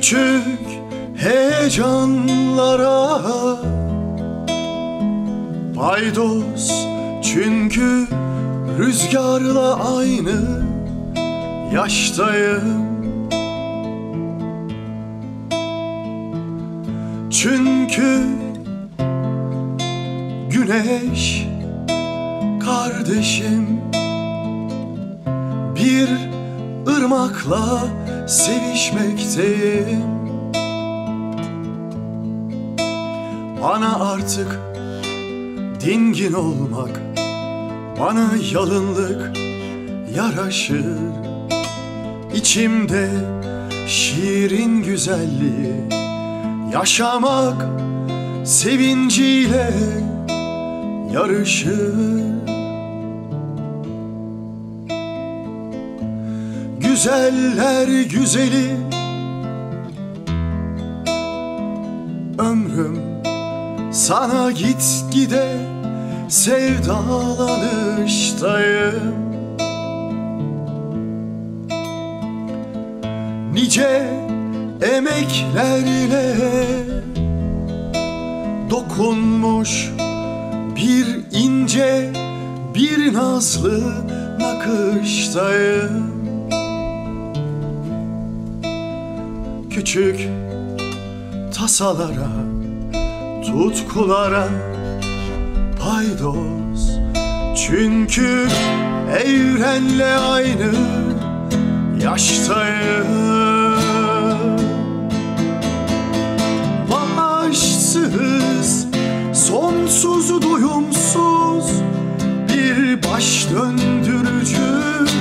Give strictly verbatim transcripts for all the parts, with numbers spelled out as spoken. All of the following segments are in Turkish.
Küçük heyecanlara paydos, çünkü rüzgarla aynı yaştayım. Çünkü güneş kardeşim, bir ırmakla sevişmekteyim. Bana artık dingin olmak, bana yalınlık yaraşır. İçimde şiirin güzelliği, yaşamak sevinciyle yarışır. Güzeller güzeli ömrüm, sana gitgide sevdalanıştayım. Nice emeklerle dokunmuş bir ince, bir nazlı nakıştayım. Küçük tasalara, tutkulara paydos, çünkü evrenle aynı yaştayım. Başsız, sonsuz, doyumsuz bir baş döndürücü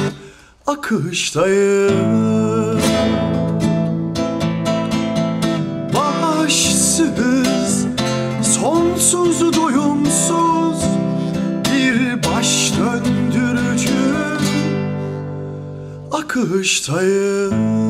akıştayım. Başsız, sonsuz, doyumsuz bir baş döndürücü akıştayım.